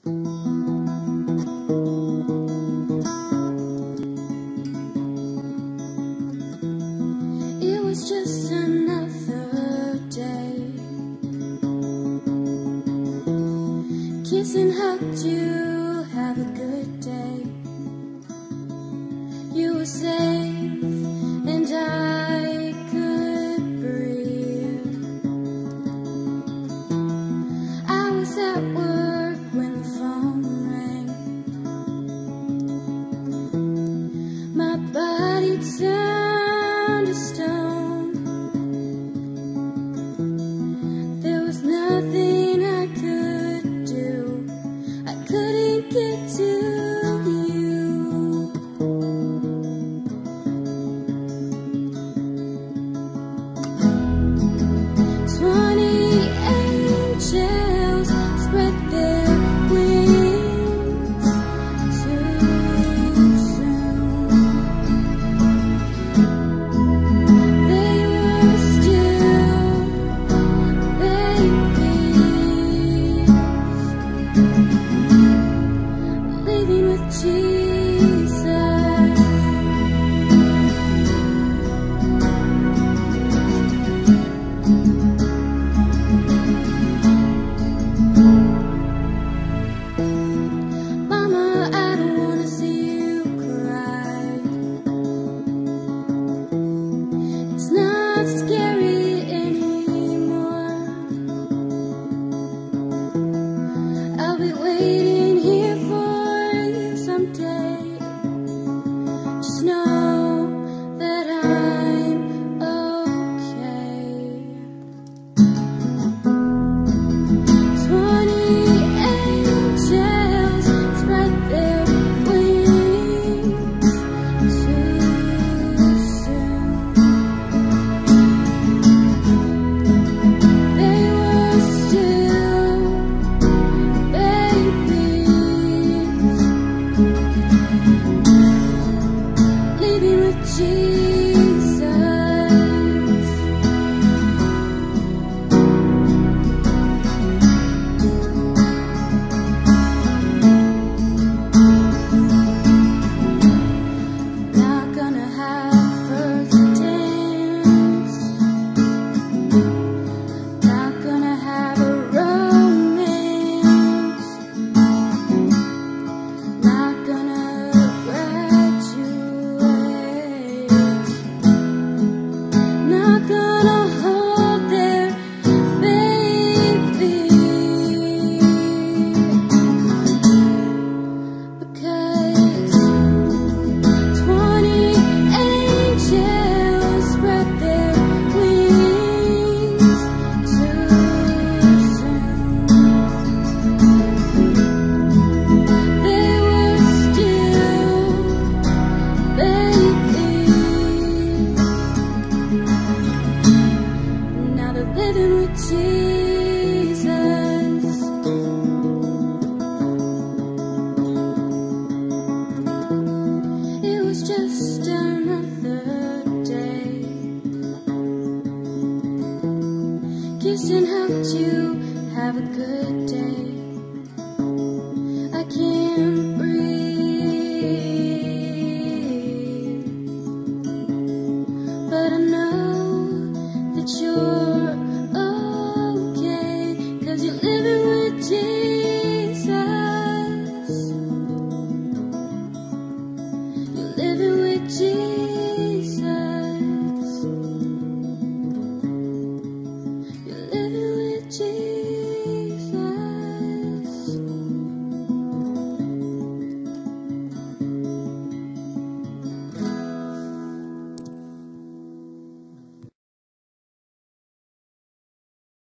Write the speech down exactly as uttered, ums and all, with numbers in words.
It was just another day. Kissed and hugged you, have a good day. You were safe and I could breathe. I was at work when the phone rang. My body turned to stone. There was nothing I could do. I couldn't get to you. Twenty angels spread their wings too soon. They were still babies, leaving with Jesus. Mama, I don't wanna see you cry. It's not scary anymore. I'll be waiting